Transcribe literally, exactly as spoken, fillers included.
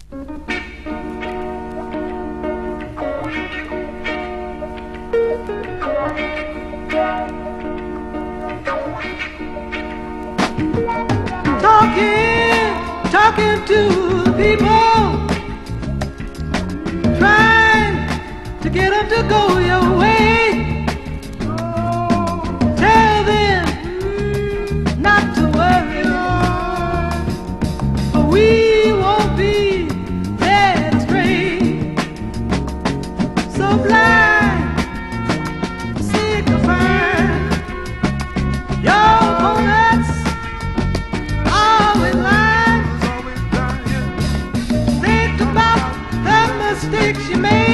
Talking, talking to the people, trying to get them to go your way. Tell them mm, not to worry, for we won't be led astray. So blind, sick of fire, your opponents always lying. Think about the mistakes you made.